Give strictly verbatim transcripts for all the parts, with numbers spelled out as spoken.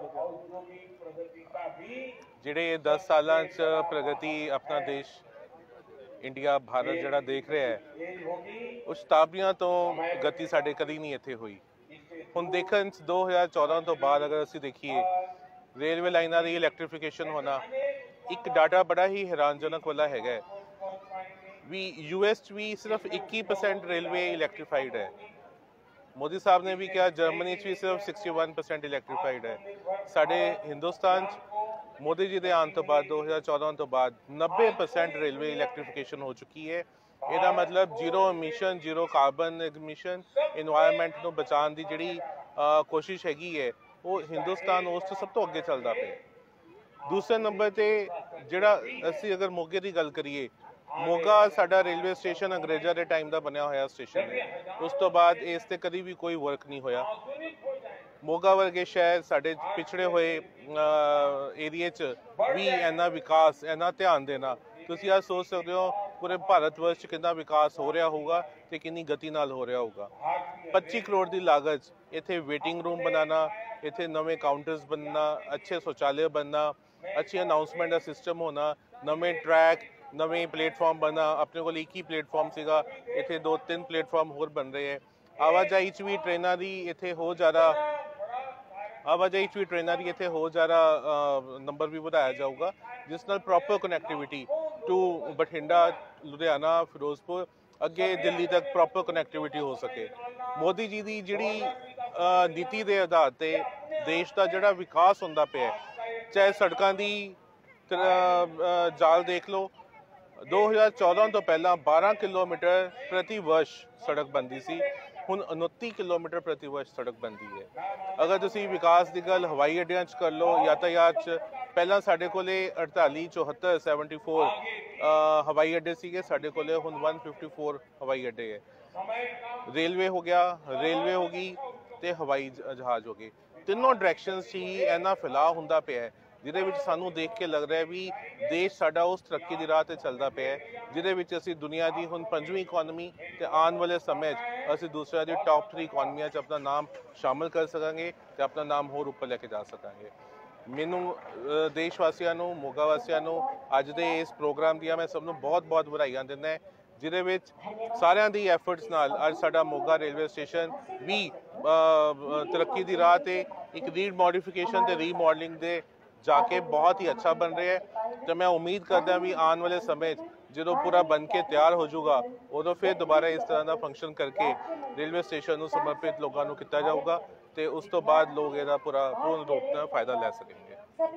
ਜਿਹੜੇ दस साल प्रगति अपना देश इंडिया भारत ਜਿਹੜਾ देख रहा है उस शताਬਦੀਆਂ तो गति ਸਾਡੇ कभी नहीं ਇੱਥੇ ਹੋਈ। ਹੁਣ ਦੇਖਣ दो हज़ार चौदह तो बाद अगर ਅਸੀਂ देखिए रेलवे लाइनां ਦੀ इलैक्ट्रीफिकेशन होना एक डाटा बड़ा ही हैरानजनक वाला है भी यूएस भी सिर्फ इक्की परसेंट रेलवे इलैक्ट्रीफाइड है। मोदी साहब ने भी कहा जर्मनी भी सिर्फ इकसठ परसेंट इलैक्ट्रीफाइड है। साढ़े हिंदुस्तान मोदी जी के आने तो बाद दो हज़ार चौदह तो बाद नब्बे परसेंट रेलवे इलैक्ट्रीफिकेशन हो चुकी है। ਇਹਦਾ मतलब zero emission zero carbon emission environment ਨੂੰ ਬਚਾਉਣ ਦੀ ਜਿਹੜੀ ਕੋਸ਼ਿਸ਼ ਹੈਗੀ ਹੈ ਉਹ ਹਿੰਦੁਸਤਾਨ ਉਸ ਤੋਂ ਸਭ ਤੋਂ ਅੱਗੇ ਚੱਲਦਾ ਪਿਆ। ਦੂਸਰੇ ਨੰਬਰ ਤੇ ਜਿਹੜਾ ਅਸੀਂ ਅਗਰ ਮੋਗੇ ਦੀ ਗੱਲ ਕਰੀਏ ਮੋਗਾ ਸਾਡਾ ਰੇਲਵੇ ਸਟੇਸ਼ਨ ਅੰਗਰੇਜ਼ਾਂ ਦੇ ਟਾਈਮ ਦਾ ਬਣਿਆ ਹੋਇਆ ਸਟੇਸ਼ਨ ਹੈ। ਉਸ ਤੋਂ ਬਾਅਦ ਇਸ ਤੇ ਕਦੀ ਵੀ ਕੋਈ ਵਰਕ ਨਹੀਂ ਹੋਇਆ। ਮੋਗਾ ਵਰਗੇ ਸ਼ਹਿਰ ਸਾਡੇ ਪਿਛੜੇ ਹੋਏ ਏਰੀਏ 'ਚ ਵੀ ਇੰਨਾ ਵਿਕਾਸ ਇੰਨਾ ਧਿਆਨ ਦੇਣਾ ਤੁਸੀਂ ਆ ਸੋਚ ਸਕਦੇ ਹੋ पूरे भारत वर्ष कितना विकास हो रहा होगा तो कितनी गति नाल हो रहा होगा। पच्चीस करोड़ की लागत इत्थे वेटिंग रूम बनाना, इत्थे नवे काउंटर्स बनना, अच्छे शौचालय बनना, अच्छी अनाउंसमेंट का सिस्टम होना, नवे ट्रैक नवे प्लेटफॉर्म बनना। अपने को एक ही प्लेटफॉर्म सीगा इत्थे दो तीन प्लेटफॉर्म होर बन रहे हैं। आवाजाही च भी ट्रेनों की इत्थे हो ज़्यादा आवाजाही च भी ट्रेनों की इत्थे हो ज़्यादा नंबर भी बढ़ाया जाऊगा जिस नाल proper connectivity to Bathinda Ludhiana Firozpur अगे दिल्ली तक प्रॉपर कनैक्टिविटी हो सके। मोदी जी की जिहड़ी नीति के आधार पर देश का जिहड़ा विकास होंदा पिया चाहे सड़कों की जाल देख लो दो हज़ार चौदह तो पहला बारह किलोमीटर प्रति वर्ष सड़क बनती सी हुण उनतीस किलोमीटर प्रति वर्ष सड़क बनती है। अगर तुसी विकास की गल हवाई अड्डियां च कर लो यातायात च पहला साढ़े कोले अड़ताली चौहत्तर सैवनटी फोर हवाई अड्डे सीगे साढ़े कोले हुण वन फिफ्टी फोर हवाई अड्डे है। रेलवे हो गया रेलवे होगी तो हवाई जहाज़ हो गए तीनों डायरैक्शनस ही इन्ना फैलाव हुंदा पिया है जिहदे विच सानू देख के लग रहा है भी देश साडा उस तरक्की की राह ते चलदा पिया है जिहदे विच असीं दुनिया की हुण पंजवीं इकॉनमी ते आने वाले समय असीं दूसरे दी टॉप थ्री इकॉनमियां च अपना नाम शामिल कर सकांगे ते अपना नाम होर उपर लैके जा सकांगे। मैनू देश वासियों नू मोगा वासियों नू अज दे इस प्रोग्राम दियां मैं सब नू बहुत बहुत ਵਧਾਈਆਂ दिंदा है जिहदे विच सारिਆਂ दी एफर्ट्स नाल अज साडा मोगा रेलवे स्टेशन भी तरक्की की राह ते एक रीमॉडिफिकेशन ते रीमॉडलिंग दे जाके बहुत ही अच्छा बन रहा है। तो मैं उम्मीद करता भी आने वाले समय जो पूरा बन के तैयार हो जाऊगा उदों फिर दोबारा इस तरह का फंक्शन करके रेलवे स्टेशन को समर्पित लोगों को किया जाऊगा तो उस तो बाद लोग इसका पूरा पूर्ण रूप से फायदा ले सकेंगे।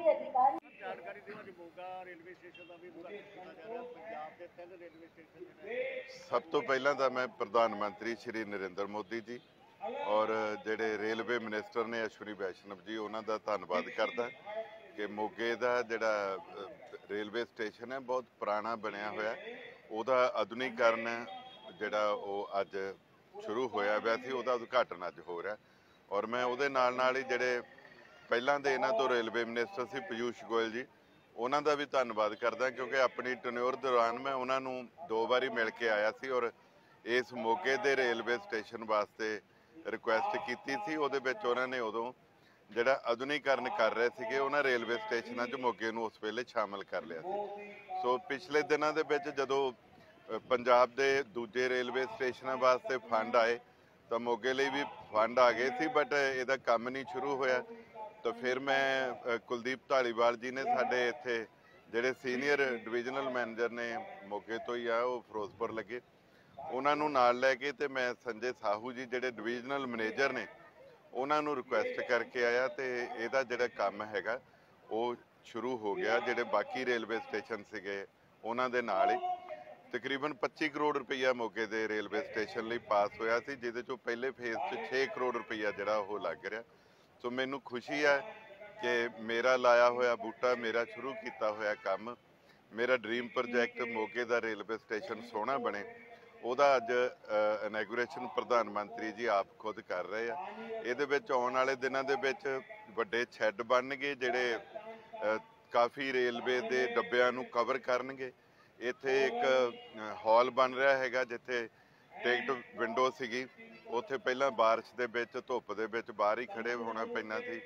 सब तो पहला तो मैं प्रधानमंत्री श्री नरेंद्र मोदी जी और जेडे रेलवे मिनिस्टर ने अश्विनी वैष्णव जी उन्होंने धन्यवाद करता कि मोगे का जोड़ा रेलवे स्टेशन है बहुत पुराना बनया होया उहदा आधुनिकीकरण जोड़ा वो अज शुरू होया हुआ सी उहदा उद्घाटन अज हो रहा और मैं उहदे नाल नाल ही जेडे पहलां दे इन्हां तो रेलवे मिनिस्टर सी पीयूष गोयल जी उन्हां दा भी धन्नवाद करदा क्योंकि अपनी टन्योर दौरान मैं उन्होंने दो बारी मिल के आया सी और इस मोगे दे रेलवे स्टेशन वास्ते रिक्वेस्ट की सी उहदे विच उन्होंने उदों जिहड़ा आधुनिकीकरण कर रहे थे उन्होंने रेलवे स्टेशनों च मोगे नूं उस वेले शामिल कर लिया सी। सो पिछले दिनों के विच जदों पंजाब के दूजे रेलवे स्टेशनों वास्ते फंड आए तो मोगे लिए भी फंड आ गए सी बट इहदा काम नहीं शुरू होया तो फिर मैं कुलदीप धालीवाल जी ने साडे इत्थे जिहड़े सीनियर डिविजनल मैनेजर ने मोगे तो ही आ वो फिरोजपुर लगे उन्होंने नाल लैके ते मैं संजय साहू जी जिहड़े डिविजनल मैनेजर ने उन्होंने रिक्वेस्ट करके आया तो यदा जोड़ा काम हैगा वो शुरू हो गया। जोड़े बाकी रेलवे स्टेशन सीगे उन्होंने नाल ही तकरीबन पच्ची करोड़ रुपया मोगे दे रेलवे स्टेशन लिए पास होया सी जिहदे चों पहले फेज च छे करोड़ रुपया जोड़ा वो लग रहा। सो मैनू खुशी है कि मेरा लाया होया बूटा मेरा शुरू किया होया काम मेरा ड्रीम प्रोजैक्ट मोगे का रेलवे स्टेशन सोहना बने ਉਹਦਾ ਅੱਜ ਇਨੈਗੂਰੇਸ਼ਨ ਪ੍ਰਧਾਨ ਮੰਤਰੀ ਜੀ ਆਪ ਖੁਦ ਕਰ ਰਹੇ ਆ। ਇਹਦੇ ਵਿੱਚ ਆਉਣ ਵਾਲੇ ਦਿਨਾਂ ਦੇ ਵਿੱਚ ਵੱਡੇ ਸ਼ੈੱਡ ਬਣਨਗੇ ਜਿਹੜੇ ਕਾਫੀ ਰੇਲਵੇ ਦੇ ਡੱਬਿਆਂ ਨੂੰ ਕਵਰ ਕਰਨਗੇ। ਇੱਥੇ ਇੱਕ ਹਾਲ ਬਣ ਰਿਹਾ ਹੈਗਾ ਜਿੱਥੇ ਟਿਕਟ ਵਿੰਡੋ ਸੀਗੀ ਉੱਥੇ ਪਹਿਲਾਂ ਬਾਰਿਸ਼ ਦੇ ਵਿੱਚ ਧੁੱਪ ਦੇ ਵਿੱਚ ਬਾਹਰ ਹੀ ਖੜੇ ਹੋਣਾ ਪੈਂਦਾ ਸੀ।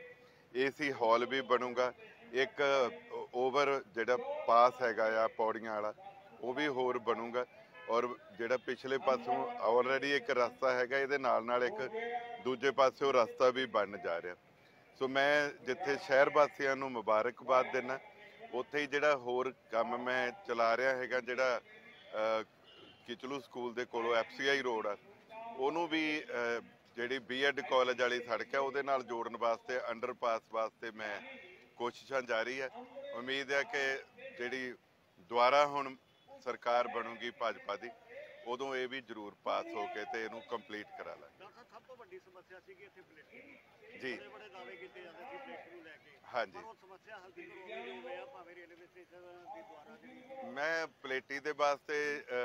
ਏਸੀ ਹਾਲ ਵੀ ਬਣੂਗਾ, ਇੱਕ ਓਵਰ ਜਿਹੜਾ ਪਾਸ ਹੈਗਾ ਆ ਪੌੜੀਆਂ ਵਾਲਾ ਉਹ ਵੀ ਹੋਰ ਬਣੂਗਾ, ਔਰ ਜਿਹੜਾ ਪਿਛਲੇ ਪਾਸੋਂ ਆਲਰੇਡੀ ਇੱਕ ਰਸਤਾ ਹੈਗਾ ਇਹਦੇ ਨਾਲ ਨਾਲ ਇੱਕ ਦੂਜੇ ਪਾਸਿਓਂ ਰਸਤਾ ਵੀ ਬਣ ਜਾ ਰਿਹਾ। ਸੋ ਮੈਂ ਜਿੱਥੇ ਸ਼ਹਿਰ ਵਾਸੀਆਂ ਨੂੰ ਮੁਬਾਰਕਬਾਦ ਦਿੰਦਾ, ਉੱਥੇ ਹੀ ਜਿਹੜਾ ਹੋਰ ਕੰਮ ਮੈਂ ਚਲਾ ਰਿਹਾ ਹੈਗਾ, ਜਿਹੜਾ ਕਿਚਲੂ ਸਕੂਲ ਦੇ ਕੋਲੋਂ ਐਫ ਸੀ ਆਈ ਰੋਡ ਆ, ਉਹਨੂੰ ਵੀ ਜਿਹੜੀ ਬੀ ਐਡ ਕਾਲਜ ਵਾਲੀ ਸੜਕ ਹੈ ਉਹਦੇ ਨਾਲ ਜੋੜਨ ਵਾਸਤੇ, ਅੰਡਰਪਾਸ ਵਾਸਤੇ ਮੈਂ ਕੋਸ਼ਿਸ਼ਾਂ ਜਾਰੀ ਹੈ। ਉਮੀਦ ਹੈ ਕਿ ਜਿਹੜੀ ਦੁਬਾਰਾ ਹੁਣ ਸਰਕਾਰ ਬਣੂਗੀ ਭਾਜਪਾ ਦੀ, ਉਦੋਂ ਇਹ ਵੀ ਜ਼ਰੂਰ ਪਾਸ ਹੋ ਕੇ ਤੇ ਇਹਨੂੰ ਕੰਪਲੀਟ ਕਰਾ ਲਾਂਗੇ। ਸਭ ਤੋਂ ਵੱਡੀ ਸਮੱਸਿਆ ਸੀਗੀ ਇੱਥੇ ਪਲੇਟੀ ਜੀ, ਬੜੇ ਬੜੇ ਦਾਅਵੇ ਕੀਤੇ ਜਾਂਦੇ ਸੀ ਪਲੇਟੀ ਨੂੰ ਲੈ ਕੇ, ਹਾਂਜੀ, ਪਰ ਉਹ ਸਮੱਸਿਆ ਹੱਲ ਦੀ ਕਰਵਾਉਣੀ ਜੋ ਹੋਇਆ ਭਾਵੇਂ ਰੇਲਵੇ ਸਟੇਸ਼ਨ ਦੇ ਦੁਆਰਾ ਜਿਹੜੀ ਮੈਂ ਪਲੇਟੀ ਦੇ ਵਾਸਤੇ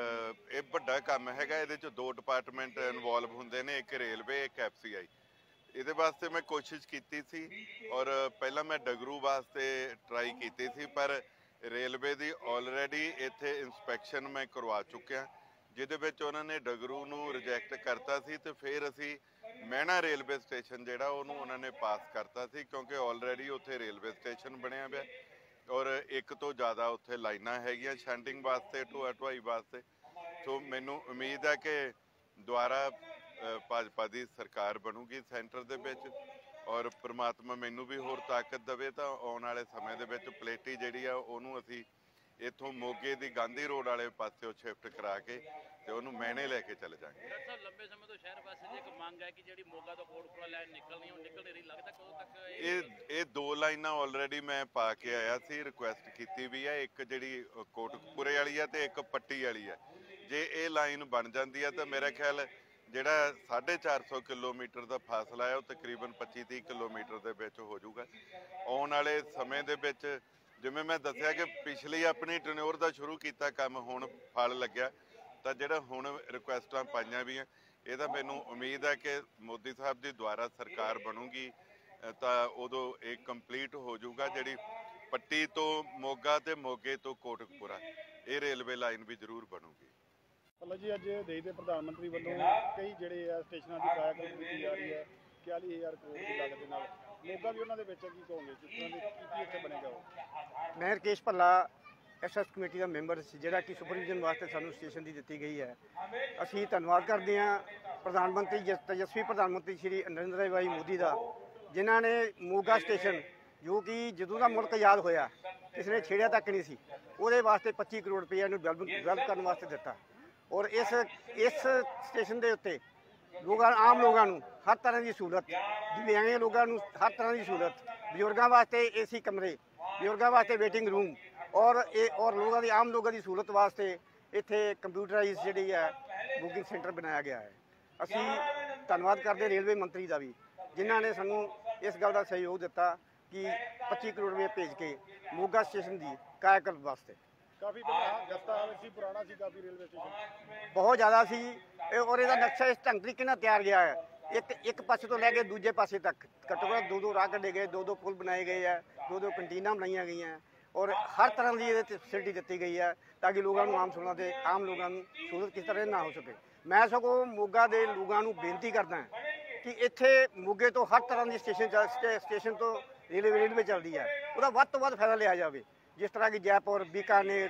ਇਹ ਵੱਡਾ ਕੰਮ ਹੈਗਾ, ਇਹਦੇ ਚ ਦੋ ਡਿਪਾਰਟਮੈਂਟ ਇਨਵੋਲਵ ਹੁੰਦੇ ਨੇ, ਇੱਕ ਰੇਲਵੇ ਇੱਕ ਐਫ ਸੀ ਆਈ। ਇਹਦੇ ਵਾਸਤੇ ਮੈਂ ਕੋਸ਼ਿਸ਼ ਕੀਤੀ ਸੀ, ਔਰ ਪਹਿਲਾਂ ਮੈਂ ਡਗਰੂ ਵਾਸਤੇ ਟਰਾਈ ਕੀਤੀ ਸੀ, ਪਰ ਰੇਲਵੇ ਦੀ ਆਲਰੇਡੀ ਇੱਥੇ ਇਨਸਪੈਕਸ਼ਨ ਮੈਂ ਕਰਵਾ ਚੁੱਕਿਆ, ਜਿਹਦੇ ਵਿੱਚ ਉਹਨਾਂ ਨੇ ਡਗਰੂ ਨੂੰ ਰਿਜੈਕਟ ਕਰਤਾ ਸੀ, ਤੇ ਫਿਰ ਅਸੀਂ ਮਹਿਣਾ ਰੇਲਵੇ ਸਟੇਸ਼ਨ ਜਿਹੜਾ ਉਹਨੂੰ ਉਹਨਾਂ ਨੇ ਪਾਸ ਕਰਤਾ ਸੀ, ਕਿਉਂਕਿ ਆਲਰੇਡੀ ਉੱਥੇ ਰੇਲਵੇ ਸਟੇਸ਼ਨ ਬਣਿਆ ਪਿਆ ਔਰ ਇੱਕ ਤੋਂ ਜ਼ਿਆਦਾ ਉੱਥੇ ਲਾਈਨਾਂ ਹੈਗੀਆਂ ਸ਼ੰਟਿੰਗ ਵਾਸਤੇ, ਢੋਆ ਢੁਆਈ ਵਾਸਤੇ। ਸੋ ਮੈਨੂੰ ਉਮੀਦ ਹੈ ਕਿ ਦੁਬਾਰਾ ਭਾਜਪਾ ਦੀ ਸਰਕਾਰ ਬਣੂਗੀ ਸੈਂਟਰ ਦੇ ਵਿੱਚ, ਔਰ ਪ੍ਰਮਾਤਮਾ ਮੈਨੂੰ ਵੀ ਹੋਰ ਤਾਕਤ ਦੇਵੇ ਤਾਂ ਆਉਣ ਵਾਲੇ ਸਮੇਂ ਦੇ ਵਿੱਚ ਪਲੇਟੀ ਜਿਹੜੀ ਆ ਉਹਨੂੰ ਅਸੀਂ ਇੱਥੋਂ ਮੋਗੇ ਦੀ ਗਾਂਧੀ ਰੋਡ ਵਾਲੇ ਪਾਸਿਓਂ ਸ਼ਿਫਟ ਕਰਾ ਕੇ ਤੇ ਉਹਨੂੰ ਮਹਿਣੇ ਲੈ ਕੇ ਚਲੇ ਜਾਵਾਂਗੇ। ਡਾਕਟਰ ਸਾਹਿਬ, ਲੰਬੇ ਸਮੇਂ ਤੋਂ ਸ਼ਹਿਰ ਵਾਸੀ ਦੀ ਇੱਕ ਮੰਗ ਹੈ ਕਿ ਜਿਹੜੀ ਮੋਗਾ ਤੋਂ ਕੋਟਕਪੂਰਾ ਲਾਈਨ ਨਿਕਲਣੀ ਉਹ ਨਿਕਲ ਨਹੀਂ ਰਹੀ, ਲੱਗਦਾ ਕਦੋਂ ਤੱਕ ਇਹ ਇਹ ਦੋ ਲਾਈਨਾਂ ਆਲਰੇਡੀ ਮੈਂ ਪਾ ਕੇ ਆਇਆ ਸੀ, ਰਿਕੁਐਸਟ ਕੀਤੀ ਵੀ ਹੈ, ਇੱਕ ਜਿਹੜੀ ਕੋਟਕਪੂਰੇ ਵਾਲੀ ਆ ਤੇ ਇੱਕ ਪੱਟੀ ਵਾਲੀ ਆ। ਜੇ ਇਹ ਲਾਈਨ ਬਣ ਜਾਂਦੀ ਆ ਤਾਂ ਮੇਰਾ ਖਿਆਲ ਜਿਹੜਾ ਸਾਢੇ ਚਾਰ ਸੌ ਕਿਲੋਮੀਟਰ ਦਾ ਫਾਸਲਾ ਹੈ ਉਹ ਤਕਰੀਬਨ ਪੱਚੀ ਤੀਹ ਕਿਲੋਮੀਟਰ ਦੇ ਵਿੱਚ ਹੋ ਜਾਊਗਾ। ਆਉਣ ਵਾਲੇ ਸਮੇਂ ਦੇ ਵਿੱਚ ਜਿਵੇਂ ਮੈਂ ਦੱਸਿਆ ਕਿ ਪਿਛਲੀ ਆਪਣੀ ਟਨਿਓਰ ਦਾ ਸ਼ੁਰੂ ਕੀਤਾ ਕੰਮ ਹੁਣ ਫਲ ਲੱਗਿਆ, ਤਾਂ ਜਿਹੜਾ ਹੁਣ ਰਿਕੁਐਸਟਾਂ ਪਾਈਆਂ ਵੀ ਆ, ਇਹਦਾ ਮੈਨੂੰ ਉਮੀਦ ਹੈ ਕਿ ਮੋਦੀ ਸਾਹਿਬ ਦੀ ਦੁਆਰਾ ਸਰਕਾਰ ਬਣੂਗੀ ਤਾਂ ਉਦੋਂ ਇਹ ਕੰਪਲੀਟ ਹੋ ਜਾਊਗਾ। ਜਿਹੜੀ ਪੱਟੀ ਤੋਂ ਮੋਗਾ ਤੇ ਮੋਗੇ ਤੋਂ ਕੋਟਕਪੂਰਾ ਇਹ ਰੇਲਵੇ ਲਾਈਨ ਵੀ ਜ਼ਰੂਰ ਬਣੂਗੀ। ਮਤਲਬ ਜੀ ਅੱਜ ਦੇਸ਼ ਦੇ ਪ੍ਰਧਾਨ ਮੰਤਰੀ ਵੱਲੋਂ ਕਈ ਜਿਹੜੇ ਆ ਸਟੇਸ਼ਨਾਂ ਦੀ ਕਾਇਆਕਲਪ ਕੀਤੀ ਜਾ ਰਹੀ ਹੈ, ਇਕਤਾਲੀ ਹਜ਼ਾਰ ਕਰੋੜ ਦੀ ਲਾਗਤ ਦੇ ਨਾਲ, ਮੋਗਾ ਵੀ ਉਹਨਾਂ ਦੇ ਵਿੱਚ ਕੀ ਕਹੋਗੇ, ਕਿਸ ਤਰ੍ਹਾਂ ਦੇ ਕੀ ਕੀ ਇੱਥੇ ਬਣੇਗਾ? ਉਹ ਮੈਂ Rakesh Bhalla S S committee ਦਾ ਮੈਂਬਰ ਸੀ, ਜਿਹੜਾ ਕਿ ਸੁਪਰਵਿਜ਼ਨ ਵਾਸਤੇ ਸਾਨੂੰ ਸਟੇਸ਼ਨ ਦੀ ਦਿੱਤੀ ਗਈ ਹੈ। ਅਸੀਂ ਧੰਨਵਾਦ ਕਰਦੇ ਹਾਂ ਪ੍ਰਧਾਨ ਮੰਤਰੀ ਜਸ ਤੇਜਸਵੀ ਪ੍ਰਧਾਨ ਮੰਤਰੀ ਸ਼੍ਰੀ ਨਰਿੰਦਰ ਭਾਈ ਮੋਦੀ ਦਾ, ਜਿਨ੍ਹਾਂ ਨੇ ਮੋਗਾ ਸਟੇਸ਼ਨ, ਜੋ ਕਿ ਜਦੋਂ ਦਾ ਮੁਲਕ ਆਜ਼ਾਦ ਹੋਇਆ ਕਿਸੇ ਨੇ ਛੇੜਿਆ ਤੱਕ ਨਹੀਂ ਸੀ, ਉਹਦੇ ਵਾਸਤੇ ਪੱਚੀ ਕਰੋੜ ਰੁਪਏ ਨੂੰ ਡਿਵੈਲਪ ਡਿਵੈਲਪ ਕਰਨ ਵਾਸਤੇ ਦਿੱਤਾ। ਔਰ ਇਸ ਇਸ ਸਟੇਸ਼ਨ ਦੇ ਉੱਤੇ ਲੋਕਾਂ ਆਮ ਲੋਕਾਂ ਨੂੰ ਹਰ ਤਰ੍ਹਾਂ ਦੀ ਸਹੂਲਤ, ਦਿਵਿਆਂਗ ਲੋਕਾਂ ਨੂੰ ਹਰ ਤਰ੍ਹਾਂ ਦੀ ਸਹੂਲਤ, ਬਜ਼ੁਰਗਾਂ ਵਾਸਤੇ ਏ ਸੀ ਕਮਰੇ, ਬਜ਼ੁਰਗਾਂ ਵਾਸਤੇ ਵੇਟਿੰਗ ਰੂਮ, ਔਰ ਇਹ ਔਰ ਲੋਕਾਂ ਦੀ ਆਮ ਲੋਕਾਂ ਦੀ ਸਹੂਲਤ ਵਾਸਤੇ ਇੱਥੇ ਕੰਪਿਊਟਰਾਈਜ਼ ਜਿਹੜੀ ਹੈ ਬੁਕਿੰਗ ਸੈਂਟਰ ਬਣਾਇਆ ਗਿਆ ਹੈ। ਅਸੀਂ ਧੰਨਵਾਦ ਕਰਦੇ ਰੇਲਵੇ ਮੰਤਰੀ ਦਾ ਵੀ, ਜਿਨ੍ਹਾਂ ਨੇ ਸਾਨੂੰ ਇਸ ਗੱਲ ਦਾ ਸਹਿਯੋਗ ਦਿੱਤਾ ਕਿ ਪੱਚੀ ਕਰੋੜ ਰੁਪਏ ਭੇਜ ਕੇ ਮੋਗਾ ਸਟੇਸ਼ਨ ਦੀ ਕਾਇਆਕਲਪ ਵਾਸਤੇ। ਕਾਫੀ ਗਸਤਾ ਸੀ, ਪੁਰਾਣਾ ਸੀ ਕਾਫੀ ਰੇਲਵੇ ਸਟੇਸ਼ਨ, ਬਹੁਤ ਜ਼ਿਆਦਾ ਸੀ, ਔਰ ਇਹਦਾ ਨਕਸ਼ਾ ਇਸ ਢੰਗ ਤਰੀਕੇ ਨਾਲ ਤਿਆਰ ਗਿਆ ਹੈ। ਇੱਕ ਇੱਕ ਪਾਸੇ ਤੋਂ ਲੈ ਕੇ ਦੂਜੇ ਪਾਸੇ ਤੱਕ ਘੱਟੋ ਘੱਟ ਦੋ ਦੋ ਰਾਹ ਕੱਢੇ ਗਏ, ਦੋ ਦੋ ਪੁਲ ਬਣਾਏ ਗਏ ਹੈ, ਦੋ ਦੋ ਕੰਟੀਨਾਂ ਬਣਾਈਆਂ ਗਈਆਂ, ਔਰ ਹਰ ਤਰ੍ਹਾਂ ਦੀ ਇਹਦੇ 'ਤੇ ਫੈਸਿਲਿਟੀ ਦਿੱਤੀ ਗਈ ਹੈ ਤਾਂ ਕਿ ਲੋਕਾਂ ਨੂੰ ਆਮ ਸੁਣਾ ਦੇ ਆਮ ਲੋਕਾਂ ਨੂੰ ਸਹੂਲਤ ਕਿਸ ਤਰ੍ਹਾਂ ਨਾ ਹੋ ਸਕੇ। ਮੈਂ ਸਗੋਂ ਮੋਗਾ ਦੇ ਲੋਕਾਂ ਨੂੰ ਬੇਨਤੀ ਕਰਦਾ ਕਿ ਇੱਥੇ ਮੋਗੇ ਤੋਂ ਹਰ ਤਰ੍ਹਾਂ ਦੀ ਸਟੇਸ਼ਨ ਸਟੇਸ਼ਨ ਤੋਂ ਰੇਲਵੇ ਰੇਲਵੇ ਚੱਲਦੀ ਹੈ, ਉਹਦਾ ਵੱਧ ਤੋਂ ਵੱਧ ਫਾਇਦਾ ਲਿਆ ਜਾਵੇ। ਜਿਸ ਤਰ੍ਹਾਂ ਕਿ ਜੈਪੁਰ, ਬੀਕਾਨੇਰ,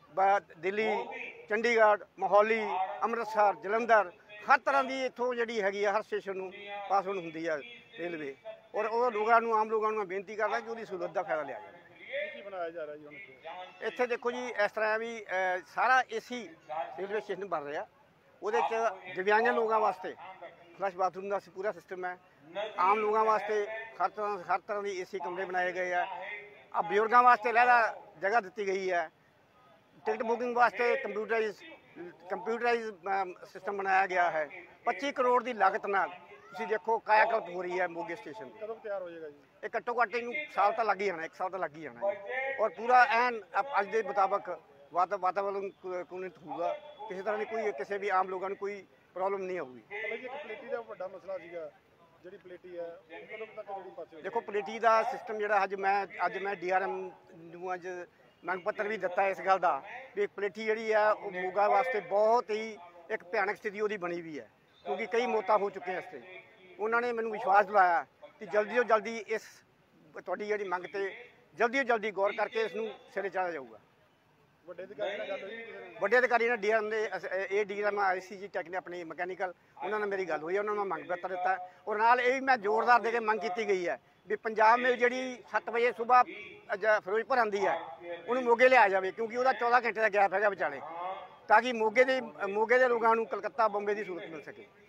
ਦਿੱਲੀ, ਚੰਡੀਗੜ੍ਹ, ਮੋਹਾਲੀ, ਅੰਮ੍ਰਿਤਸਰ, ਜਲੰਧਰ, ਹਰ ਤਰ੍ਹਾਂ ਦੀ ਇੱਥੋਂ ਜਿਹੜੀ ਹੈਗੀ ਆ ਹਰ ਸਟੇਸ਼ਨ ਨੂੰ ਪਾਸ ਹੋਣ ਹੁੰਦੀ ਆ ਰੇਲਵੇ, ਔਰ ਉਹ ਲੋਕਾਂ ਨੂੰ ਆਮ ਲੋਕਾਂ ਨੂੰ ਮੈਂ ਬੇਨਤੀ ਕਰਦਾ ਕਿ ਉਹਦੀ ਸਹੂਲਤ ਦਾ ਫਾਇਦਾ ਲਿਆ ਜਾਵੇ। ਕੀ ਬਣਾਇਆ ਜਾ ਰਿਹਾ ਜੀ ਹੁਣ ਇੱਥੇ ਦੇਖੋ ਜੀ, ਇਸ ਤਰ੍ਹਾਂ ਵੀ ਸਾਰਾ ਏਸੀ ਰੇਲਵੇ ਸਟੇਸ਼ਨ ਬਣ ਰਿਹਾ, ਉਹਦੇ 'ਚ ਦਿਵਿਆਂਗ ਲੋਕਾਂ ਵਾਸਤੇ ਫਲਸ਼ ਬਾਥਰੂਮ ਦਾ ਪੂਰਾ ਸਿਸਟਮ ਹੈ, ਆਮ ਲੋਕਾਂ ਵਾਸਤੇ ਹਰ ਤਰ੍ਹਾਂ ਹਰ ਤਰ੍ਹਾਂ ਦੀ ਏਸੀ ਕਮਰੇ ਬਣਾਏ ਗਏ ਆ, ਆ ਬਜ਼ੁਰਗਾਂ ਵਾਸਤੇ ਲਹਿਦਾ ਜਗ੍ਹਾ ਦਿੱਤੀ ਗਈ ਹੈ, ਟਿਕਟ ਬੁਕਿੰਗ ਵਾਸਤੇ ਕੰਪਿਊਟਰਾਈਜ਼ ਕੰਪਿਊਟਰਾਈਜ਼ ਸਿਸਟਮ ਬਣਾਇਆ ਗਿਆ ਹੈ। ਪੱਚੀ ਕਰੋੜ ਦੀ ਲਾਗਤ ਨਾਲ ਤੁਸੀਂ ਦੇਖੋ ਕਾਇਆਕਲਪ ਹੋ ਰਹੀ ਹੈ ਮੋਗੇ ਸਟੇਸ਼ਨ। ਕਦੋਂ ਤਿਆਰ ਹੋ ਜਾਏਗਾ ਜੀ? ਇਹ ਘੱਟੋ ਘੱਟ ਇਹਨੂੰ ਸਾਲ ਤਾਂ ਲੱਗ ਹੀ ਜਾਣਾ, ਇੱਕ ਸਾਲ ਤਾਂ ਲੱਗ ਹੀ ਜਾਣਾ ਜੀ, ਔਰ ਪੂਰਾ ਐਨ ਅੱਜ ਦੇ ਮੁਤਾਬਕ ਵਾਤਾ ਵਾਤਾਵਰਨ ਕੁਨਿਤ ਹੋਊਗਾ, ਕਿਸੇ ਤਰ੍ਹਾਂ ਦੀ ਕੋਈ ਕਿਸੇ ਵੀ ਆਮ ਲੋਕਾਂ ਨੂੰ ਕੋਈ ਪ੍ਰੋਬਲਮ ਨਹੀਂ ਆਊਗੀ। ਜੀ ਇੱਕ ਪਲੇਟੀ ਦਾ ਵੱਡਾ ਮਸਲਾ ਸੀਗਾ, ਜਿਹੜੀ ਪਲੇਟੀ ਹੈ ਉਹ ਕਦੋਂ ਤੱਕ ਜਿਹੜੀ ਪਾਸੇ? ਦੇਖੋ ਪਲੇਟੀ ਦਾ ਸਿਸਟਮ ਜਿਹੜਾ ਅੱਜ ਮੈਂ ਅੱਜ ਮੈਂ ਡੀ ਆਰ ਐਮ ਨੂੰ ਅੱਜ ਮੰਗ ਪੱਤਰ ਵੀ ਦਿੱਤਾ ਇਸ ਗੱਲ ਦਾ ਵੀ ਪਲੇਟੀ ਜਿਹੜੀ ਆ ਉਹ ਮੋਗਾ ਵਾਸਤੇ ਬਹੁਤ ਹੀ ਇੱਕ ਭਿਆਨਕ ਸਥਿਤੀ ਉਹਦੀ ਬਣੀ ਵੀ ਹੈ, ਕਿਉਂਕਿ ਕਈ ਮੌਤਾਂ ਹੋ ਚੁੱਕੀਆਂ ਇਸ 'ਤੇ। ਉਹਨਾਂ ਨੇ ਮੈਨੂੰ ਵਿਸ਼ਵਾਸ ਦਿਲਾਇਆ ਕਿ ਜਲਦੀ ਤੋਂ ਜਲਦੀ ਇਸ ਤੁਹਾਡੀ ਜਿਹੜੀ ਮੰਗ ਤੇ ਜਲਦੀ ਤੋਂ ਜਲਦੀ ਗੌਰ ਕਰਕੇ ਇਸ ਨੂੰ ਸਿਰੇ ਚਾੜਿਆ ਜਾਊਗਾ। ਵੱਡੇ ਅਧਿਕਾਰੀ ਨਾਲ ਗੱਲ ਹੋਈ ਕਿਸੇ ਨਾਲ? ਵੱਡੇ ਅਧਿਕਾਰੀ ਨੇ ਡੀਐਮ ਦੇ ਇਹ ਡੀਐਮ ਆਈਸੀਜੀ ਟੈਕ ਨੇ ਆਪਣੀ ਮਕੈਨੀਕਲ ਉਹਨਾਂ ਨਾਲ ਮੇਰੀ ਗੱਲ ਹੋਈ ਹੈ, ਉਹਨਾਂ ਨੂੰ ਮੈਂ ਮੰਗ ਪੱਤਰ ਦਿੱਤਾ ਹੈ। ਔਰ ਨਾਲ ਇਹ ਵੀ ਮੈਂ ਜ਼ੋਰਦਾਰ ਦੇ ਕੇ ਮੰਗ ਕੀਤੀ ਗਈ ਹੈ ਵੀ ਪੰਜਾਬ ਮੇਲ ਜਿਹੜੀ ਸੱਤ ਵਜੇ ਸਵੇਰ ਫਿਰੋਜ਼ਪੁਰ ਆਉਂਦੀ ਹੈ ਉਹਨੂੰ ਮੋਗੇ ਲਿਆਇਆ ਜਾਵੇ, ਕਿਉਂਕਿ ਉਹਦਾ ਚੌਦਾਂ ਘੰਟੇ ਦਾ ਗੈਪ ਹੈਗਾ ਵਿਚਾਲੇ, ਤਾਂ ਕਿ ਮੋਗੇ ਦੇ ਮੋਗੇ ਦੇ ਲੋਕਾਂ ਨੂੰ ਕਲਕੱਤਾ ਬੰਬੇ ਦੀ ਸਹੂਲਤ ਮਿਲ ਸਕੇ।